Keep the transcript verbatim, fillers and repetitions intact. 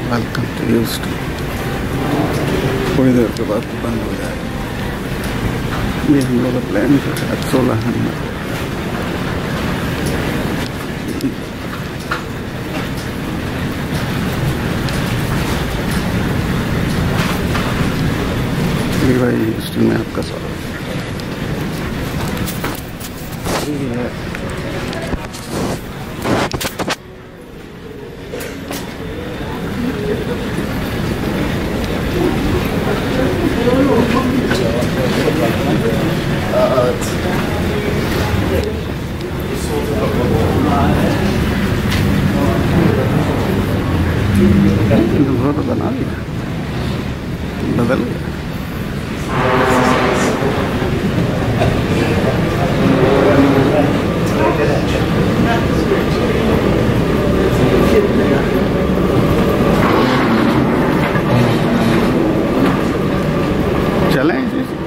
Welcome to use to. थोड़ी देर के बाद बंद हो जाएगा। ये हम लोग का प्लान है सोलह नंबर। भाई ह्यूस्टन में आपका स्वागत है। घर बना लिया, बदल गया। चलें